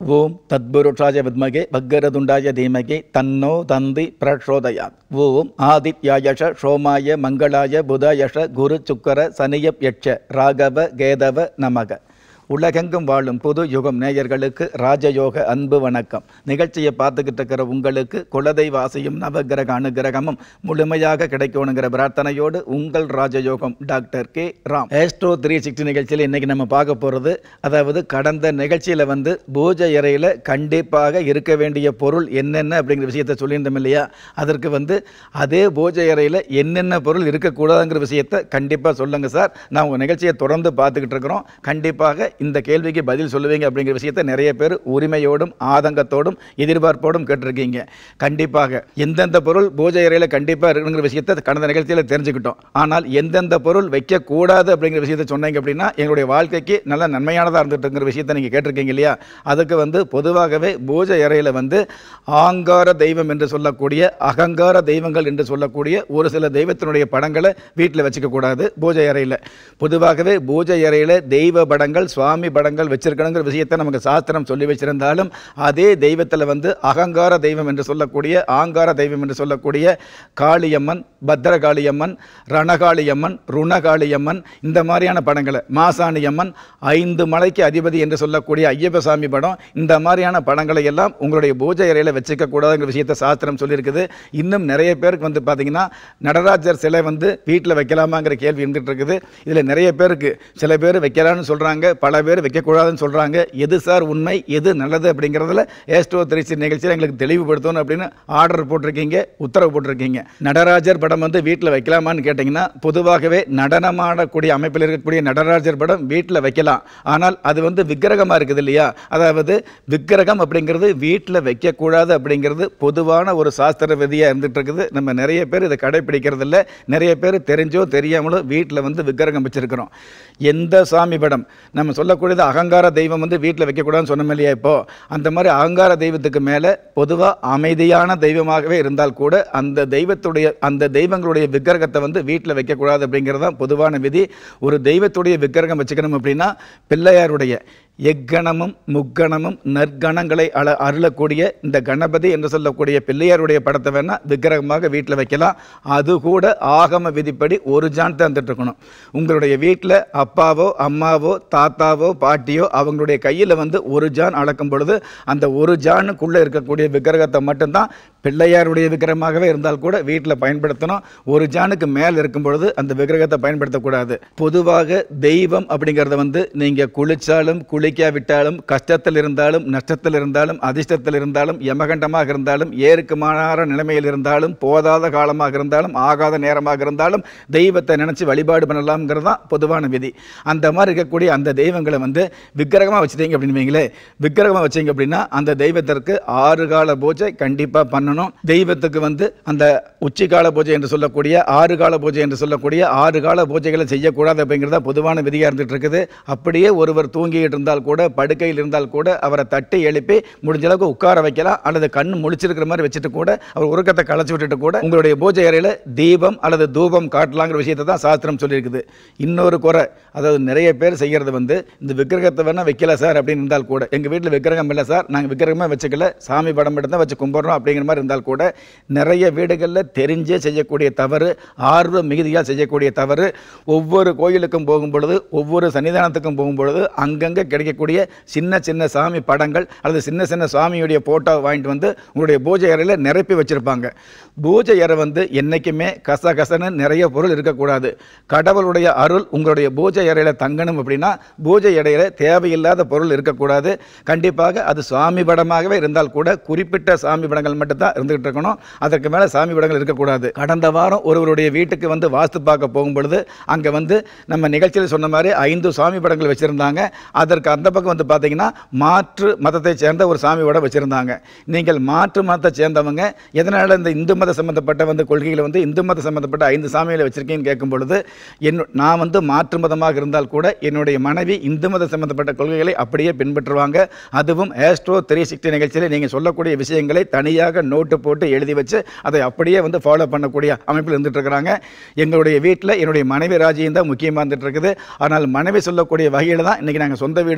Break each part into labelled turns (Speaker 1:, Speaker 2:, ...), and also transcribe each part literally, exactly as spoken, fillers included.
Speaker 1: ஓம் தத்புருஷாய வித்மகே வக்கரதுண்டாய தீமகே தன்னோ தந்தி பிரச்சோதயாத். ஓம் ஆதித்யாயஷ சோமாய மங்களாய புதாயஷ குரு சுக்கர சனியப் யட்ச ராகவ கேதவ நமக. உலகெங்கும் வாழும் புது யுகம் நேயர்களுக்கு ராஜயோக அன்பு வணக்கம். நிகழ்ச்சியை பார்த்துக்கிட்டு இருக்கிற உங்களுக்கு குலதெய்வ ஆசையும் நவகிரக அனுகிரகமும் முழுமையாக கிடைக்கணுங்கிற பிரார்த்தனையோடு உங்கள் ராஜயோகம் doctor K Ram. Astro three sixty நிகழ்ச்சியில் இன்றைக்கி நம்ம பார்க்க போகிறது, அதாவது கடந்த நிகழ்ச்சியில் வந்து பூஜை அறையில் கண்டிப்பாக இருக்க வேண்டிய பொருள் என்னென்ன அப்படிங்கிற விஷயத்தை சொல்லியிருந்தோம் இல்லையா. அதற்கு வந்து அதே பூஜை அறையில் என்னென்ன பொருள் இருக்கக்கூடாதுங்கிற விஷயத்தை கண்டிப்பாக சொல்லுங்கள் சார். நான் உங்கள் நிகழ்ச்சியை தொடர்ந்து பார்த்துக்கிட்டு இருக்கிறோம். கண்டிப்பாக இந்த கேள்விக்கு பதில் சொல்லுவீங்க அப்படிங்கிற விஷயத்தை நிறைய பேர் உரிமையோடும் ஆதங்கத்தோடும் எதிர்பார்ப்போடும் கேட்டிருக்கீங்க. கண்டிப்பாக எந்தெந்த பொருள் பூஜை அறையில் கண்டிப்பாக இருக்குங்கிற விஷயத்தை கடந்த நிகழ்ச்சியில் தெரிஞ்சுக்கிட்டோம். ஆனால் எந்தெந்த பொருள் வைக்கக்கூடாது அப்படிங்கிற விஷயத்தை சொன்னீங்க அப்படின்னா எங்களுடைய வாழ்க்கைக்கு நல்ல நன்மையானதாக இருந்துட்டுங்கிற விஷயத்தை நீங்கள் கேட்டிருக்கீங்க இல்லையா. அதுக்கு வந்து பொதுவாகவே பூஜை அறையில் வந்து ஆங்கார தெய்வம் என்று சொல்லக்கூடிய அகங்கார தெய்வங்கள் என்று சொல்லக்கூடிய ஒரு சில தெய்வத்தினுடைய படங்களை வீட்டில் வச்சுக்க கூடாது. பூஜை அறையில் பொதுவாகவே பூஜை அறையில் தெய்வ படங்கள் சுவாமி படங்கள் வச்சிருக்கணுங்கிற விஷயத்தை நமக்கு சாஸ்திரம் சொல்லி வச்சிருந்தாலும் அதே தெய்வத்தில் வந்து அகங்கார தெய்வம் என்று சொல்லக்கூடிய ஆங்கார தெய்வம் என்று சொல்லக்கூடிய காளியம்மன், பத்ரகாளியம்மன், ரணகாளியம்மன், ருணகாளியம்மன் இந்த மாதிரியான படங்களை, மாசாணியம்மன், ஐந்து மலைக்கு அதிபதி என்று சொல்லக்கூடிய ஐயப்பசாமி படம், இந்த மாதிரியான படங்களை எல்லாம் உங்களுடைய பூஜை அறையில் வச்சுக்க கூடாதுங்கிற விஷயத்தை சாஸ்திரம் சொல்லியிருக்குது. இன்னும் நிறைய பேருக்கு வந்து பார்த்தீங்கன்னா நடராஜர் சிலை வந்து வீட்டில் வைக்கலாமாங்கிற கேள்வி இருந்துகிட்டு இருக்குது. இதில் நிறைய பேருக்கு சில பேர் வைக்கலான்னு சொல்கிறாங்க, பல பேர் வைக்கக்கூடாதுன்னு சொல்கிறாங்க. எது சார் உண்மை, எது நல்லது அப்படிங்கிறதுல ஆஸ்ட்ரோ த்ரீ சிக்ஸ்டி நிகழ்ச்சியில் எங்களுக்கு தெளிவுபடுத்தணும் அப்படின்னு ஆர்டர் போட்டிருக்கீங்க, உத்தரவு போட்டிருக்கீங்க. நடராஜர் படம் வந்து வீட்டில் வைக்கலாமான்னு கேட்டிங்கன்னா பொதுவாகவே நடனமாடக்கூடிய அமைப்பில் இருக்கக்கூடிய நடராஜர் படம் வீட்டில் வைக்கலாம். ஆனால் அது வந்து விக்கிரகமாக இருக்குது இல்லையா. அதாவது விக்கிரகம் அப்படிங்கிறது வீட்டில் வைக்கக்கூடாது அப்படிங்கிறது பொதுவான ஒரு சாஸ்திர விதியாக இருந்துகிட்டு இருக்குது. நம்ம நிறைய பேர் இதை கடைப்பிடிக்கிறது இல்லை. நிறைய பேர் தெரிஞ்சோ தெரியாமலோ வீட்டில் வந்து விக்கிரகம் வச்சிருக்கிறோம். எந்த சாமி படம் நம்ம சொல்லக்கூடியது அகங்கார தெய்வம் வந்து வீட்டில் வைக்கக்கூடாதுன்னு சொன்னோம் இல்லையா. இப்போது அந்த மாதிரி அகங்கார தெய்வத்துக்கு மேலே பொதுவாக அமைதியான தெய்வமாகவே இருந்தால் கூட அந்த தெய்வத்துடைய அந்த தெய்வங்களுடைய விக்கிரகத்தை வந்து வீட்டில் வைக்கக்கூடாது அப்படிங்கிறது தான் பொதுவான விதி. ஒரு தெய்வத்துடைய விக்கிரகம் வச்சுக்கணும் அப்படின்னா பிள்ளையாருடைய எக்கணமும் முக்கணமும் நற்கணங்களை அல அருளக்கூடிய இந்த கணபதி என்று சொல்லக்கூடிய பிள்ளையாருடைய படத்தை வேணால் விக்கிரகமாக வீட்டில் வைக்கலாம். அது கூட ஆகம விதிப்படி ஒரு ஜான் தந்துட்டு இருக்கணும். உங்களுடைய வீட்டில் அப்பாவோ அம்மாவோ தாத்தாவோ பாட்டியோ அவங்களுடைய கையில் வந்து ஒரு ஜான் அளக்கும் பொழுது அந்த ஒரு ஜானுக்குள்ளே இருக்கக்கூடிய விக்கிரகத்தை மட்டும்தான் பிள்ளையாருடைய விக்கிரகமாகவே இருந்தால் கூட வீட்டில் பயன்படுத்தணும். ஒரு ஜானுக்கு மேல் இருக்கும் பொழுது அந்த விக்கிரகத்தை பயன்படுத்தக்கூடாது. பொதுவாக தெய்வம் அப்படிங்கிறத வந்து நீங்கள் குளிச்சாலும் குளிக்காவிட்டாலும் கஷ்டத்தில் இருந்தாலும் நஷ்டத்தில் இருந்தாலும் அதிர்ஷ்டத்தில் இருந்தாலும் யமகண்டமாக இருந்தாலும் ஏருக்கு மாறான நிலைமையில் இருந்தாலும் போதாத காலமாக இருந்தாலும் ஆகாத நேரமாக இருந்தாலும் தெய்வத்தை நினச்சி வழிபாடு பண்ணலாம்ங்கிறது தான் பொதுவான விதி. அந்த மாதிரி இருக்கக்கூடிய அந்த தெய்வங்களை வந்து விக்கிரகமாக வச்சுட்டீங்க அப்படின்னு வைங்களே, விக்கிரகமாக வச்சிங்க அப்படின்னா அந்த தெய்வத்திற்கு ஆறு கால பூஜை கண்டிப்பாக பண்ணணும். தெய்வத்துக்கு வந்து அந்த உச்சி கால பூஜை என்று சொல்லக்கூடிய ஆறு கால பூஜை என்று சொல்லக்கூடிய ஆறு கால பூஜைகளை செய்யக்கூடாது அப்படிங்கிறத பொதுவான விதியாக இருந்துட்டு இருக்குது. அப்படியே ஒருவர் தூங்கிட்டு இருந்தால் கூட படுக்கையில் இருந்தால் கூட அவரை தட்டி எழுப்பி முடிஞ்ச அளவுக்கு உட்கார வைக்கலாம். அல்லது கண் முழிச்சிருக்கிற மாதிரி வச்சுட்டு கூட அவர் உறக்கத்தை களைச்சி விட்டுட்டு கூட உங்களுடைய பூஜை அறையில் தீபம் அல்லது தூபம் காட்டலாங்கிற விஷயத்தை தான் சாஸ்திரம் சொல்லியிருக்குது. இன்னொரு குறை, அதாவது நிறைய பேர் செய்கிறது வந்து இந்த விக்கிரகத்தை வேணால் வைக்கல சார் அப்படின்னு இருந்தால் கூட, எங்கள் வீட்டில் விக்கிரகம் இல்லை சார், நாங்கள் விக்கிரகமே வச்சுக்கல, சாமி படம் மட்டும் தான் வச்சு கும்பிட்றோம் அப்படிங்கிற மாதிரி இருந்தால் கூட நிறைய வீடுகளில் தெரிஞ்சே செய்யக்கூடிய தவறு, ஆர்வ மிகுதியால் செய்யக்கூடிய தவறு. ஒவ்வொரு கோயிலுக்கும் போகும் பொழுது ஒவ்வொரு சன்னிதானத்துக்கும் போகும் பொழுது அங்கங்கே கிடைக்கக்கூடிய சின்ன சின்ன சாமி படங்கள் அல்லது சின்ன சின்ன சாமியுடைய போட்டோ வாங்கிட்டு வந்து உங்களுடைய பூஜை அறையில் நிரப்பி வச்சுருப்பாங்க. பூஜை அறை வந்து என்றைக்குமே கச கசன்னு நிறைய பொருள் இருக்கக்கூடாது. கடவுளுடைய அருள் உங்களுடைய பூஜை அறையில் தங்கணும் அப்படின்னா பூஜை அறையில் தேவையில்லாத பொருள் இருக்கக்கூடாது. கண்டிப்பாக அது சாமி படமாகவே இருந்தால் கூட குறிப்பிட்ட சாமி படங்கள் மட்டும்தான் இருந்துகிட்டு இருக்கணும். அதற்கு மேலே சாமி படங்கள் இருக்கக்கூடாது. கடந்த வாரம் ஒருவருடைய வீட்டுக்கு வந்து வாஸ்து பார்க்க போகும் பொழுது அங்கே வந்து நம்ம நிகழ்ச்சியில் சொன்ன மாதிரி ஐந்து சாமி படங்கள் வச்சுருந்தாங்க. அதற்கு அந்த பக்கம் வந்து பார்த்தீங்கன்னா மாற்று மதத்தை சேர்ந்த ஒரு சாமி படம் வச்சுருந்தாங்க. நீங்கள் மாற்று மதத்தை சேர்ந்தவங்க எதனால் இந்த இந்து மத சம்மந்தப்பட்ட வந்து கொள்கைகளை வந்து இந்து மத சம்மந்தப்பட்ட ஐந்து சாமிகளை வச்சுருக்கீங்கன்னு கேட்கும் பொழுது என் நான் வந்து மாற்று மதமாக இருந்தால் கூட என்னுடைய மனைவி இந்து மத சம்மந்தப்பட்ட கொள்கைகளை அப்படியே பின்பற்றுவாங்க. அதுவும் ஆஸ்ட்ரோ த்ரீ சிக்ஸ்டி நிகழ்ச்சியில் நீங்கள் சொல்லக்கூடிய விஷயங்களை தனியாக நோட்டு போட்டு எழுதி வச்சு அதை அப்படியே வந்து ஃபாலோ பண்ணக்கூடிய அமைப்பில் இருந்துட்டு இருக்கிறாங்க. எங்களுடைய வீட்டில் என்னுடைய மனைவி ராஜ்யம் தான் முக்கியமாக இருந்துட்டு இருக்குது. ஆனால் மனைவி சொல்லக்கூடிய வகையில் தான் இன்றைக்கி நாங்கள் சொந்த வீடு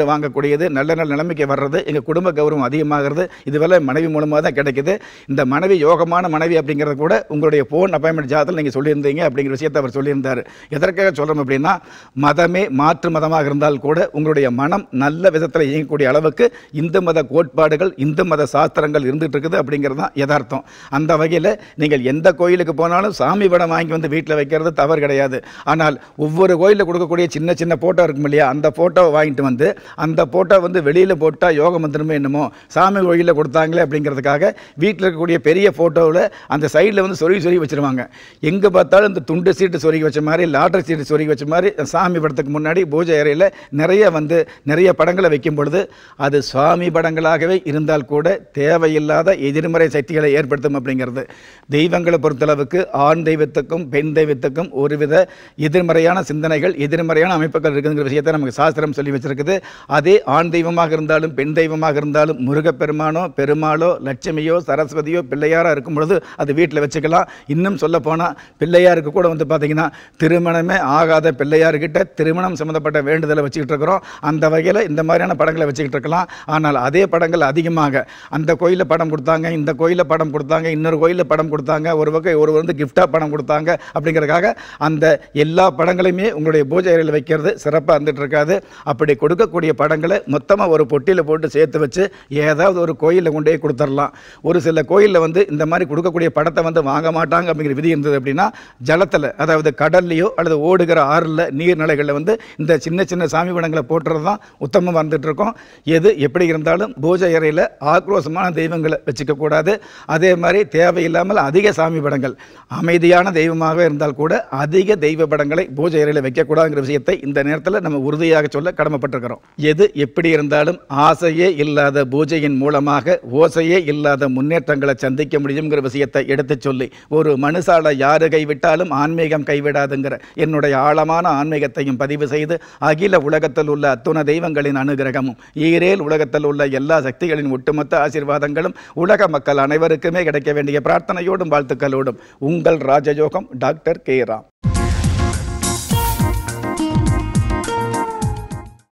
Speaker 1: வாங்கக்கூடியது, நல்ல நல்ல நிலைமைக்கு வர்றது, எங்கள் குடும்ப கௌரவம் அதிகமாகிறது, இதுவெல்லாம் மனைவி மூலமாக தான் கிடைக்குது. இந்த மனைவி யோகமான மனைவி அப்படிங்கிறத கூட உங்களுடைய ஃபோன் அப்பாயின்மெண்ட் ஜாதத்தில் நீங்கள் சொல்லியிருந்தீங்க அப்படிங்கிற விஷயத்தை அவர் சொல்லியிருந்தார். எதற்காக சொல்கிறோம் அப்படின்னா, மதமே மாற்று மதமாக இருந்தால் கூட உங்களுடைய மனம் நல்ல விதத்தில் இயங்கக்கூடிய அளவுக்கு இந்து மத கோட்பாடுகள், இந்து மத சாஸ்திரங்கள் இருந்துகிட்டு இருக்குது அப்படிங்கிறது தான் யதார்த்தம். அந்த வகையில் நீங்கள் எந்த கோயிலுக்கு போனாலும் சாமி படம் வாங்கி வந்து வீட்டில் வைக்கிறது தவறு கிடையாது. ஆனால் ஒவ்வொரு கோயிலில் கொடுக்கக்கூடிய சின்ன சின்ன ஃபோட்டோ இருக்கும் இல்லையா, அந்த ஃபோட்டோவை வாங்கிட்டு வந்து அந்த ஃபோட்டோ வந்து வெளியில் போட்டால் யோகம் வந்துடுமே என்னமோ, சாமி கோயிலில் கொடுத்தாங்களே அப்படிங்கிறதுக்காக வீட்டில் இருக்கக்கூடிய பெரிய ஃபோட்டோவில் அந்த சைடில் வந்து சொருகி சொருகி வச்சுருவாங்க. எங்கே பார்த்தாலும் இந்த துண்டு சீட்டு சொருகி வச்ச மாதிரி, லாட்டரி சீட்டு சொருகி வச்ச மாதிரி சாமி படத்துக்கு முன்னாடி பூஜை அறையில் நிறைய வந்து நிறைய படங்களை வைக்கும் பொழுது அது சுவாமி படங்களாகவே இருந்தால் கூட தேவையில்லாத எதிர்மறை சக்திகளை ஏற்படுத்தும் அப்படிங்கிறது. தெய்வங்களை பொறுத்தளவுக்கு ஆண் தெய்வத்துக்கும் பெண் தெய்வத்துக்கும் ஒருவித எதிர்மறையான சிந்தனைகள், எதிர்மறையான அமைப்புகள் இருக்குங்கிற விஷயத்தை நமக்கு சாஸ்திரம் சொல்லி வச்சிருக்குது. அதே ஆண் தெய்வமாக இருந்தாலும் பெண் தெய்வமாக இருந்தாலும் முருகப்பெருமானோ பெருமாளோ லட்சுமியோ சரஸ்வதியோ பிள்ளையாராக இருக்கும் பொழுது அது வீட்டில் வச்சுக்கலாம். இன்னும் சொல்ல போனால் பிள்ளையாருக்கு கூட வந்து பார்த்தீங்கன்னா திருமணமே ஆகாத பிள்ளையார்கிட்ட திருமணம் சம்மந்தப்பட்ட வேண்டுதலை வச்சுக்கிட்டு இருக்கிறோம். அந்த வகையில் இந்த மாதிரியான படங்களை வச்சுக்கிட்டு இருக்கலாம். ஆனால் அதே படங்கள் அதிகமாக அந்த கோயிலில் படம் கொடுத்தாங்க, இந்த கோயிலில் படம் கொடுத்தாங்க, இன்னொரு கோயிலில் படம் கொடுத்தாங்க, ஒரு பக்கம் ஒரு வந்து கிஃப்டாக படம் கொடுத்தாங்க அப்படிங்கிறதுக்காக அந்த எல்லா படங்களையுமே உங்களுடைய பூஜை அறையில் வைக்கிறது சிறப்பாக இருந்துட்டு இருக்காது. அப்படி கொடுக்கக்கூடிய படங்களை மொத்தமாக ஒரு பொட்டியில் போட்டு சேர்த்து வச்சு ஏதாவது ஒரு கோயிலில் கொண்டு போய் கொடுத்துடலாம். ஒரு சில கோயிலில் வந்து இந்த மாதிரி கொடுக்கக்கூடிய படத்தை வந்து வாங்க மாட்டாங்க அப்படிங்கிற விதி இருந்தது அப்படின்னா, ஜலத்தில் அதாவது கடல்லையோ அல்லது ஓடுகிற ஆறில் நீர்நிலைகளில் வந்து இந்த சின்ன சின்ன சாமி படங்களை போட்டுறது தான் உத்தமமாக வந்துட்டு இருக்கோம். எது எப்படி இருந்தாலும் பூஜை அறையில் ஆக்ரோஷமான தெய்வங்களை வச்சுக்க கூடாது. அதே மாதிரி தேவையில்லாமல் அதிக சாமி படங்கள், அமைதியான தெய்வமாக இருந்தால் கூட அதிக தெய்வ படங்களை பூஜை அறையில் வைக்கக்கூடாதுங்கிற விஷயத்தை இந்த நேரத்தில் நம்ம உறுதியாக சொல்ல கடமைப்பட்டிருக்கிறோம். எது எப்படி இருந்தாலும் ஆசையே இல்லாத பூஜையின் மூலமாக ஓசையே இல்லாத முன்னேற்றங்களை சந்திக்க முடியுங்கிற விஷயத்தை எடுத்து சொல்லி, ஒரு மனுஷால யாரு கைவிட்டாலும் ஆன்மீகம் கைவிடாதுங்கிற என்னுடைய ஆழமான ஆன்மீகத்தையும் பதிவு செய்து, அகில உலகத்தில் உள்ள அத்துண தெய்வங்களின் அனுகிரகமும் ஈரேல் உலகத்தில் உள்ள எல்லா சக்திகளின் ஒட்டுமொத்த ஆசீர்வாதங்களும் உலக மக்கள் அனைவருக்குமே கிடைக்க வேண்டிய பிரார்த்தனையோடும் வாழ்த்துக்களோடும் உங்கள் ராஜயோகம் டாக்டர் கே ராம்.